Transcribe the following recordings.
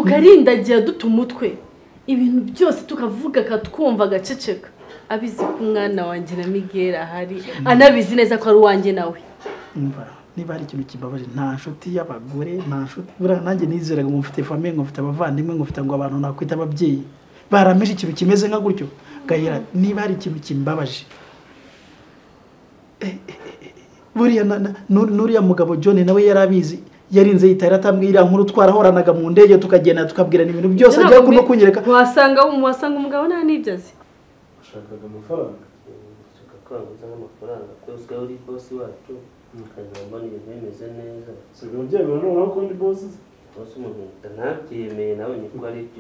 tukarindagira dutumutwe ibintu byose tukavuga katwumva gaceceka abizi ko umwana wanjye na Miguel ahari anabizi neza ko ari wanjye nawe niba ari ikintu kibabaje nta nshuti y'abagore nta nshuti bura nanjye nizeraga ngo mfite famille ngo mfite abavandimwe ngo mfite ngo abantu nakwita ababyeyi barameje ikintu kimeze nka gutyo gahera niba ari ikintu kimbabaje buriya nuriya mugabo John nawe yarabizi yarinze yitara atambwira nkuru twarahoranaga mu ndege tukagenda tukabwirana ibintu byose ajya kuno kunyereka wasanga umugabo nta nibyazi ushakaga amafaranga ushaka kwanguza amafaranga kwese uri boss wacu mukazamba n'ibintu bimeze neza sibyo byemera no ko ndi boss umuntu utanabyemeye nawe ni ko ari byo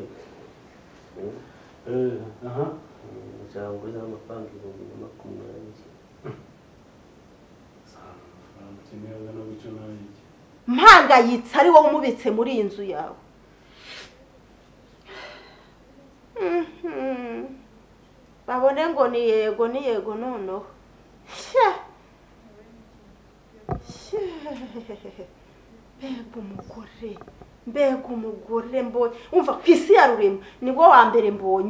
aha nzanguza amafaranga 2020 mpangayitse ari wowe umubitse muri iyi nzu yawe babone ngo ni yego noneho mbega umugore mbonye umva ku isi ya rurema nibwo wa mbere mbonye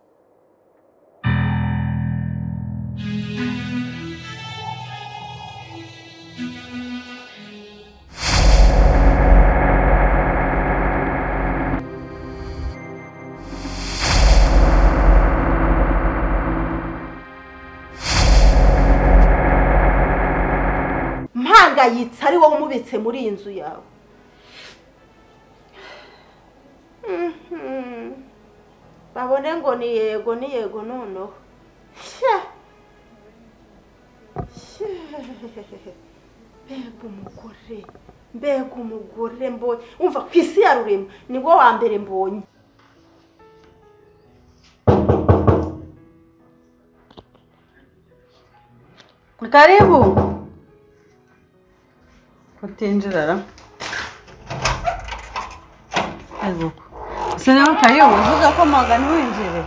mpangayitse ari wowe umubitse muri iyi nzu yawe babone ngo ni yego noneho mbega umugore mbonye umva ku isi ya rurema nibwo wa mbere mbonye karibu kutinjirara ego sene ukayo uvuga ko magana winjire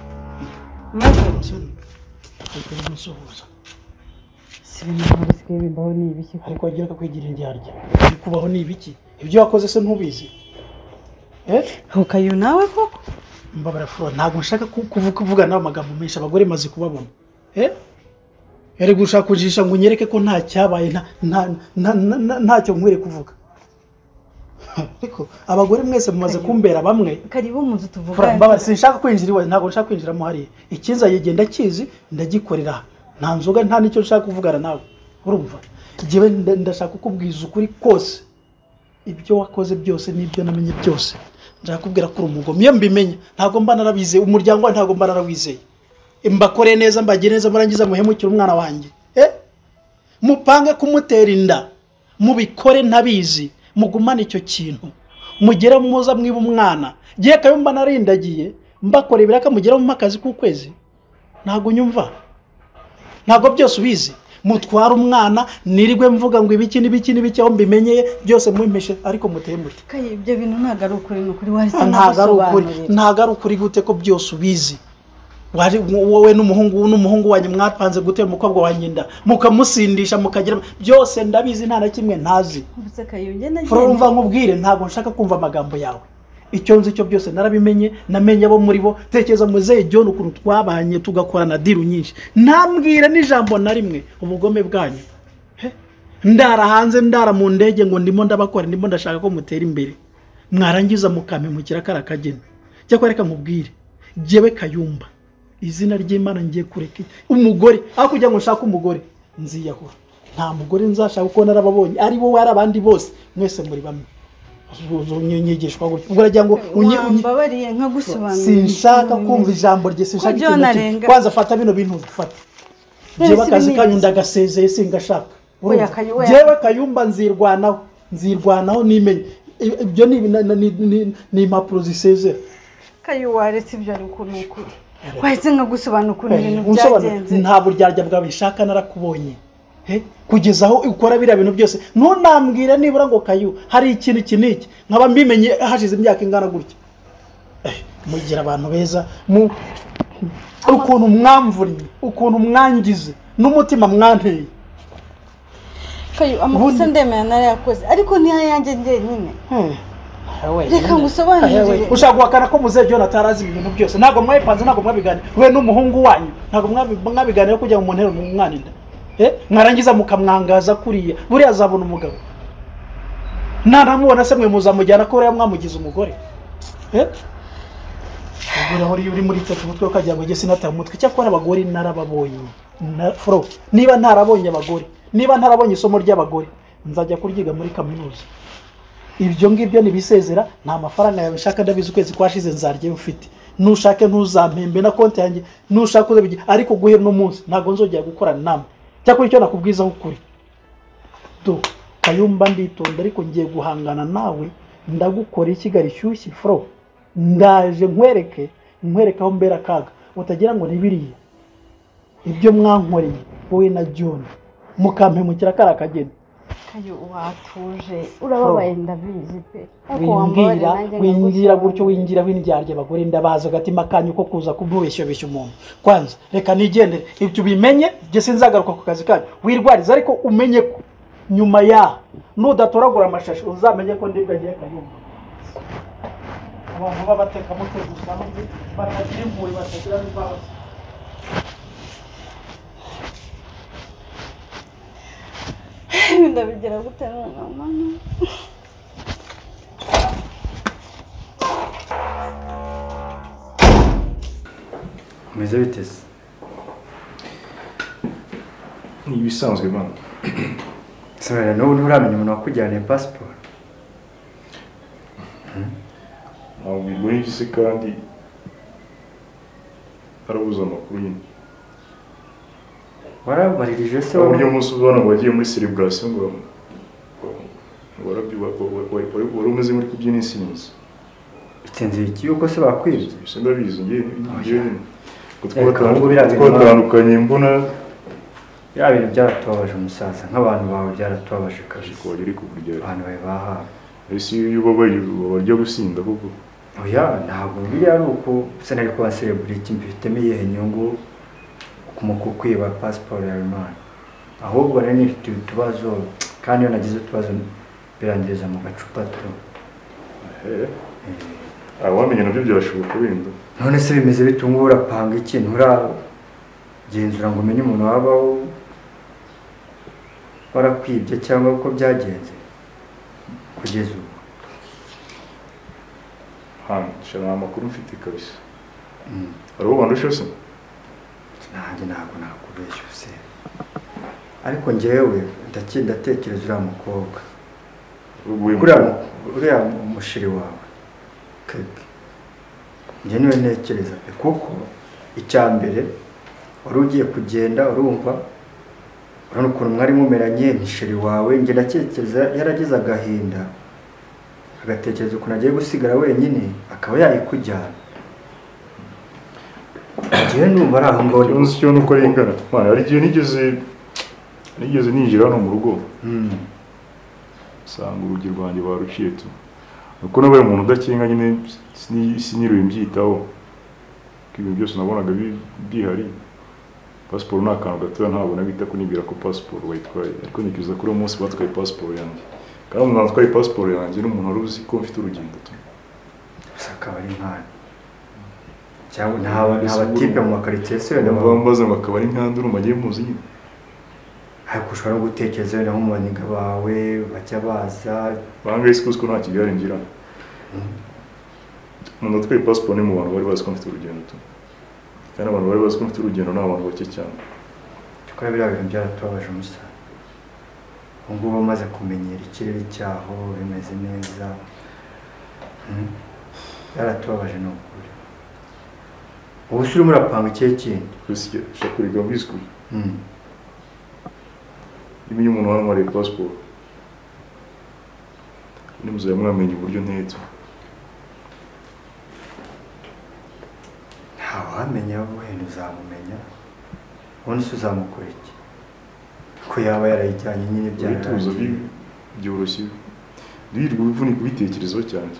musuhuza sibintu bisigaye bimbaho ni ibiki ariko agira kwigira indyarya kubaho ni ibiki ibyo wakoze se ntubizi ukayo nawe koko mbabara FROLA ntabwo nshaka kuvuga nawe amagambo menshi abagore maze kubabona ere gushaka kujisha ngo unyereke ko nta cyabaye ntacyo nkwire kuvuga ariko abagore mwese mumaze kumbera bamwe karibu muzu tuvuga mbabara sinshaka kwinjira iwe ntabwo nshaka kwinjiramo hariya ikinza yigenda kizi ndagikorera nta nzoga nta nicyo nshaka kuvugana nawe urumva igihe ndashaka kukubwiza ukuri kose ibyo wakoze byose n'ibyo namenye byose ndashaka kubwira ko urumugo miyo mbimenye ntabwo mba narabizeye umuryango ntabwo mba narawizeye imbakore neza mbagire neza murangiza muhemukira umwana wanjye mupange kumutera inda mubikore ntabizi mugumana icyo kintu mugera muza mwiba umwana giye KAYUMBA narindagiye mbakore biraka mugera mu makazi k'ukwezi ntago nyumva ntago byose ubizi mutwara umwana nirirwe mvuga ngo ibiki aho mbimenyeye byose mumpeshe ariko muteye muti kayi ibyo bintu ntago ari ukuri n'ukuri warisa ntago ari ukuri gute ko byose ubizi wari wowe n'umuhungu wanyu mwapanze gutera umukobwa wanyu inda mukamusindisha mukagira byose ndabizi nta na kimwe ntazi FROLA nkubwire ntabwo nshaka kumva amagambo yawe icyo nzi cyo byose narabimenye namenye abo muri bo tekereza muzeye John ukuntu twabanye tugakorana diru nyinshi ntambwira n'ijambo na rimwe ubugome bwanyu ndara hanze ndara mu ndege ngo ndimo ndabakora ndimo ndashaka ko mutera imbere mwarangiza mukamemukira karakagena cyo kwereka nkubwire jewe KAYUMBA izina ry'Imana ngiye kureka umugore aho kujya ngo nshaka umugore nziyahura nta mugore nzashaka uko narababonye ari wowe ari abandi bose mwese muri bamwe nyigishwa gutyo ubwo ragira ngo mbabariye nka gusobanura sinshaka kumva ijambo rye sinshaka ikintu kwanza fata bino bintu ufata jewe akazi kanyu ndagasezeye singashaka jewe KAYUMBA nzirwanaho nimenye ibyo ni impapuro zisezera kayo waretse ibyo ari ukuntu ukuri wahise nka gusobanura ukuntu ibintu byagenze nta buryarya bwawe nshaka narakubonye kugeza aho ukora biriya bintu byose ntunambwire nibura ngo kayu hari ikintu kiniki nkaba mbimenye hashize imyaka ingana gutya mugira abantu beza ukuntu mwamvuriye ukuntu mwangize n'umutima mwanteye kayu amakosa ndemera narayakoze ariko ntiyanjye njyenyine reka ngusobanurire ushaka guhakana ko muzehe John atarazi ibintu byose ntabwo mwabipanze ntabwo mwabiganira we n'umuhungu wanyu ntabwo mwabiganira kujya mu ntero mu mwana inda mwarangiza mukamwangaza kuriya buriya azabona umugabo naramubona se mwe muzamujyana ko buriya mwamugize umugore buriya uri muri tatu mutwe ukagira ngo gese nataye umutwe cyakora abagore narababonye fro niba ntarabonye abagore niba ntarabonye isomo ry'abagore nzajya kuryiga muri kaminuza ibyo ngibyo nibisezera nta mafaranga yawe nshaka ndabizi ukwezi kwashize nzarye ufite nushake ntuzampembe na konti yanjye nushaka uzabigi ariko guhera no munsi ntago nzongera gukorana namwe cyakora icyo nakubwiza ukuri do Kayumba nditonda ariko ngiye guhangana nawe ndagukora ikigali cyushye fro ndaje nkwereke aho mbera kaga utagira ngo nibiriye ibyo mwankoreye wowe na John mukampemukira karakagenda kayo watuje urababaye ndabizi pe wingira gutyo windyarye abagore ndabaza gatima kanyu ko kuza kumubeshyobeshya umuntu kwanza reka nigendere ibyo bimenye je sinzagaruka ku kazi kanyu wirwariza ariko umenye ko nyuma ya nudatoragura amashashi uzamenye ko ndibwa giye Kayumba abantu babateka mutwe gusa batagira impuhwe batagira n'imbabazi ndabigera gute mama umeze biteze ni ibisanzwe bana Serie n'ubu nturamenya umuntu wakujyaniye passport ntabwo bigoye igise kandi arabuza amakuru nyine warabaririje se uburyo umunsi ubona ngo wagiye muri celebration ngo wari umeze muri kubyina insinzi bitenze iki yuko se bakwibye ndabizi ngiye twatandukanye mbona ya bintu byaratubabaje umusaza nk'abantu bawe byaratubabaje kaje ko wari kukurya abantu baha ese iyo babaye barya gusinda koko oya ntabwo biri ari uko se nari kwa celebrity mbifitemo iyihe nyungu kwiba passport ya Imana ahubwo nari nifite utubazo kandi iyo nagize utubazo birangiriza mu gacupa tu wamenye nabyo byashoboka wenda none se bimeze bitungura panga ikintu uragenzura ngo umenye umuntu wabaho warakwibye cyangwa uko byagenze kugeza ubu shana amakuru mfite kabisa ariho bandusha se nanjye ntabwo nakubeshya se ariko njyewe ndatekereza uriya mukobwa uriya mushiri wawe keke njye niwe ntekereza pe kuko icya mbere wari ugiye kugenda urumva urabona ukuntu mwari mumeranye nishiri wawe njye ndatekereza yaragize agahinda agatekereza ukuntu agiye gusigara wenyine akaba yayikujyana njyewe numva ari aho ngaho uzi icyo nuko ringana hari igihe nigeze ninjira hano mu rugo usanga urugi rwanjye baruciye tu nuko nabaye umuntu udakinga nyine siniriwe mbyitaho ko ibintu byose nabonaga bihari passport ni akantu gatoya ntabwo nabita ko nibwira ko passport bayitwaye ariko nikiza kuri uwo munsi batwaye passport yanjye kandi umuntu atwaye passport yanjye n'umuntu wari uzi ko mfite urugendo tu akaba ari nkana cyangwa nta batipe mu makaritsiye se wenda bambaza ngo akaba ari nkandi urumva agiye muzi nyine ariko ushobora no gutekereza wenda nko mu baniga bawe bajya baza bangaye sikuzi ko nta kigali ngira umuntu atwaye passport ni mu bantu bari bazi ko mfite urugendo tu kandi abantu bari bazi ko mfite urugendo ni abantu bake cyane tukora biriya bintu byaratubabaje umusaza ubu ngubu bamaze kumenyera ikirere cyaho bimeze neza byaratubabaje ni ukuri ubu se urimo urapanga ikihe kindi gusa ushaka kuriga mbiswi niba umuntu wamwariye passport nimuzajya mwamenya uburyo ntetse ntawamenya wenda uzamumenya ubundi se uzamukora iki ko yaba yarayijyanye nyine byararangiye byoroshye ndirirwa ubivunika ubitekerezaho cyane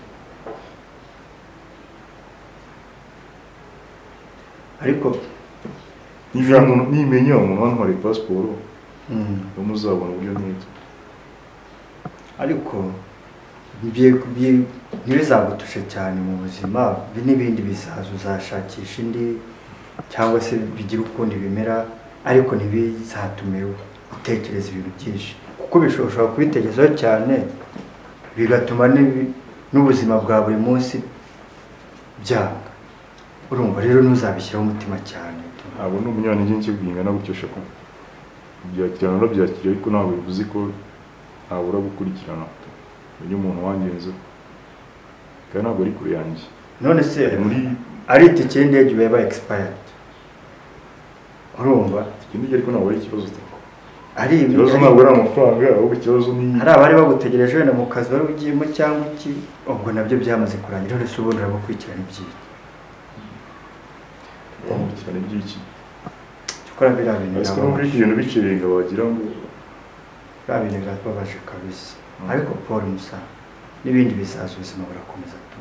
ariko niba umuntu nimenya umuntu wamwariye passport muzabona uburyo ntetse ariko ntibizagutushe cyane mu buzima n'ibindi bizaza uzashakisha indi cyangwa se bigira ukundi bimera ariko ntibizatume utekereza ibintu byinshi kuko bishobora kubitekerezaho cyane bigatuma n'ubuzima bwa buri munsi byanga urumva rero ntuzabishyiraho umutima cyane ntabwo ni umunyantege nke bingana gutyo shaka byakirana urabyakira ariko ntabwo bivuze ko ntabura gukurikirana iyo umuntu wangenze kandi ntabwo ari kure yanjye none se ari itike y'indege biba expired urumva ikindi ariko ntabwo ari ikibazo ari ikibazo ntabwo ari amafaranga ahubwo ikibazo ni hari abari bagutegereje wenda mu kazi wari ugiyemo cyangwa iki ubwo nabyo byamaze kurangira none se ubundi urabakurikirana ibyiki bamukurikirana ibyiki gukora biriya bintu ariko muri iki bintu bicirenga wagira ngo biriya bintu birababaje kabisa ariko Paul Musa n'ibindi bizaza ubuzima burakomeza tu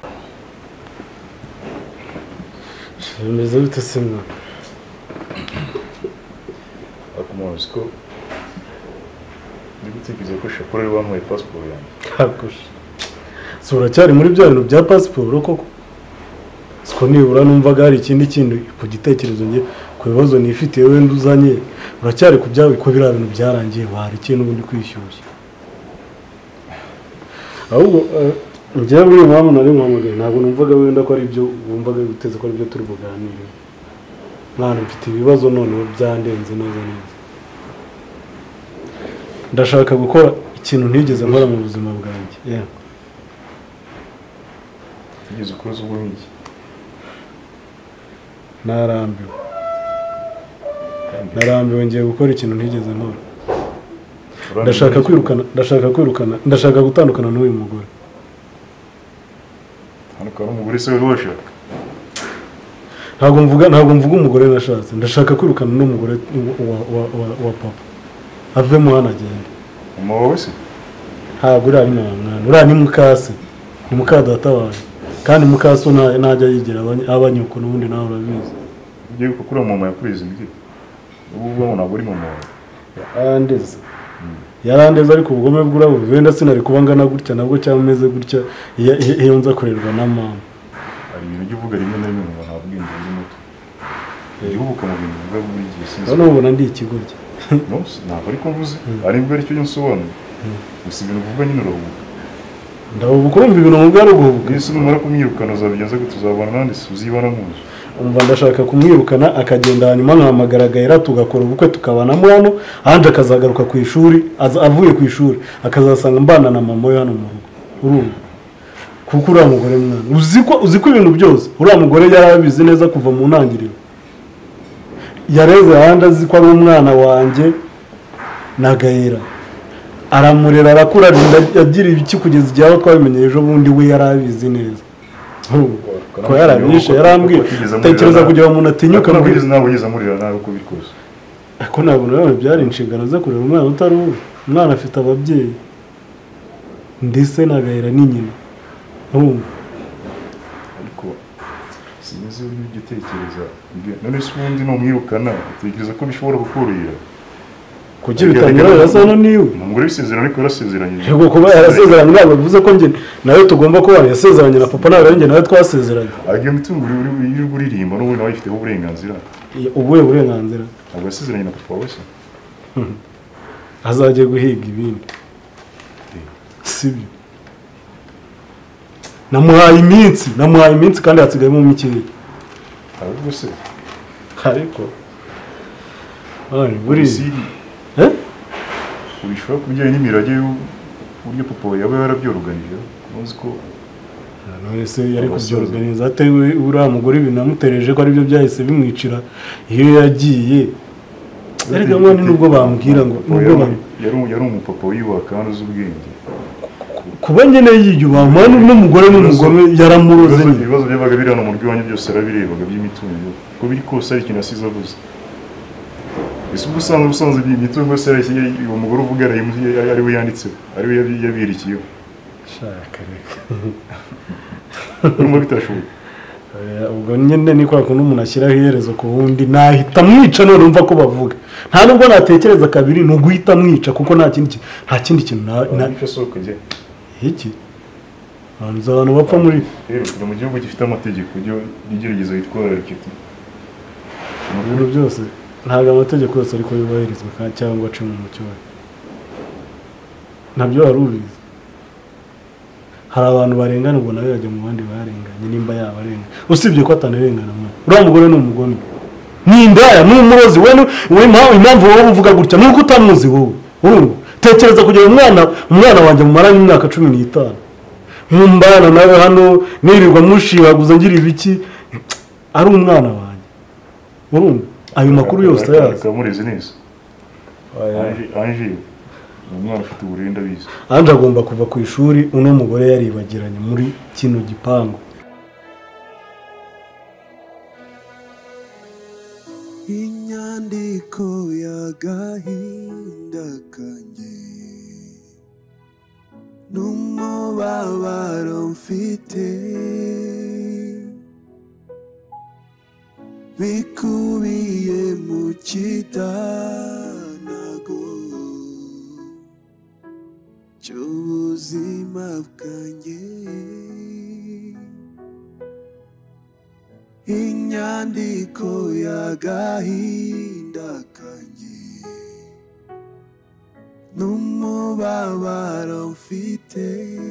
bimeze bite se mwana akumazi ko ndi gutekereza ko shakora ari wamuhaye pasiporo yanjye hakusha so uracyari muri bya bintu bya pasiporo koko siko nibura numvaga hari ikindi kintu ku gitekerezo nge ku bibazo nifitiye wenda uzanye uracyari ku byawe ko biriya bintu byarangiye wari ikintu ubundi kwishyushya ahubwo njyewe buri mpamvu nari mpamagaye ntabwo numvaga wenda ko ari byo wumvaga guteza ko ari byo turi buganire mwana mfite ibibazo noneho byandenze neza neza ndashaka gukora ikintu ntigeze nkora mu buzima bwanjye tigeze ukora ubwo nk'iki narambiwe ngiye gukora ikintu ntigeze nkora ndashaka gutandukana n'uyu mugore hano kwa umugore se washaka ntabwo mvuga umugore nashatse ndashaka kwirukana n'umugore wa papa avemo hano agenda mama wawe se ntabwo uriya ari mwana uriya ni mukase ni mukadata wawe kandi mukase ntajya yigira abanyuko n'ubundi nawe urabizi ugiye gukura mama yakurize imbere ubu ntabwo ari mama wawe yarandeze ariko ubugome bw'urabuze wenda sinari kuba ngana gutya nabwo cyangwa umeze gutya iyo nza kurerwa na mama hari ibintu ujya uvuga rimwe na rimwe ngo nta bwenge buri muto igihubuka mu bintu bivuga buri gihe sinzi hano ubona ndi ikigoryi ntabwo ariko mvuze aribwo aricyo nsobanura gusa ibintu uvuga nyine urahubuka ndahubuka urumva ibintu mvuga ari uguhubuka ese numara kumwirukana uzabigenza gute uzabana nandi uzibana mu nzu umva ndashaka kumwirukana akagenda hanyuma nkahamagara Gaera tugakora ubukwe tukabanamo hano ahandi akazagaruka ku ishuri avuye ku ishuri akazasanga mbana na mama we hano mu rugo urumva kuko uriya mugore mwana uzi ko ibintu byose uriya mugore yarabizi neza kuva mu ntangiriro yareze ahandi azi ko ari umwana wanjye na Gaera aramurera arakura agira ibiki kugeza igihe aho twabimenye ejo bundi we yarabizi neza ko yarabishe yarambwiye tekereza kugira ngo umuntu atinyuka mbwiriza ntabwo ugeze amurira nawe uko bikoze ariko ntabwo nawe byari inshingano zo kurera umwana utari uwe umwana afite ababyeyi ndetse na Gaera ni nyina ariko sinzi uburyo ugitekereza none se ubundi numwirukana utekereza ko bishobora kukorohera kuki bitanyura birasa niwe umugore w'isezerano ariko yarasezeranyije yego kuba yarasezeranye ntabwo bivuze ko njye nawe tugomba kuba yasezeranye na papa nawe njye nawe twasezeranye agiye mitungo uri kuririmba n'ubu nawe ifiteho uburenganzira ubuhe burenganzira ntabwo yasezeranye na papa wese azajye guhiga ibindi sibyo namuhaye iminsi kandi hasigayemo mikeya ahubwo se ariko buriya urishobora kubijyanye n'imirage y'uburyo papa yaba yarabyoruganije uzi ko none se yari kubyoruganiza atewe uriya mugore ibintu namutereje ko aribyo byahise bimwicira iyo yagiye ariko mwana nubwo bambwira ngo yari umupapa wiyubaka kandi uzi ubwenge kuba nyine yiyubaha mwana n'umugore n'umugome yaramuroze ibibazo byabaga biri hano mu rw'iwanyu byose yarabirebaga by'imitungo uko biri kose hari ikintu asize avuze ese ubwo usanzwe imitungo yose uwo mugore uvuga ari we yanditseho ari we yabirikiyeho shaka reka urumva bitashoboka ubwo nyine ni kwa kuntu umuntu ashyiraho iherezo ku wundi nahita mwica none umva ko bavuga nta nubwo natekereza kabiri ni uguhita mwica kuko nta kindi kintu iki abantu bapfa muri rero turi mu gihugu gifite amategeko y'igerageza yitwararika ibintu byose ntabwo amategeko yose ariko yubahirizwa cyangwa aca mu mucyo we ntabyo wari ubizi hari abantu barengana ubwo nawe yajya mu bandi barenganye nimba yabarenga usibye ko atanarengana mwe uriya mugore ni umugome ni indaya ni umurozi we impamvu wowe uvuga gutya ni uko utamuzi wowe urumva tekereza kugira umwana wanjye mumaranye imyaka 15 nkumbana nawe hano nirirwa mushibaguza ngira ibiki ari umwana wanjye urumva ayo makuru yose yazi kamureze neza anje umwana ufite uburinda bize anje agomba kuva ku ishuri uno mugore yaribagiranye muri kino gipangu inyandiko y'agahinda kanjye n'umubabaro mfite bikubiye mu kidanago cy'ubuzima bwanjye inyandiko y'agahinda kanjye n'umubabaro mfite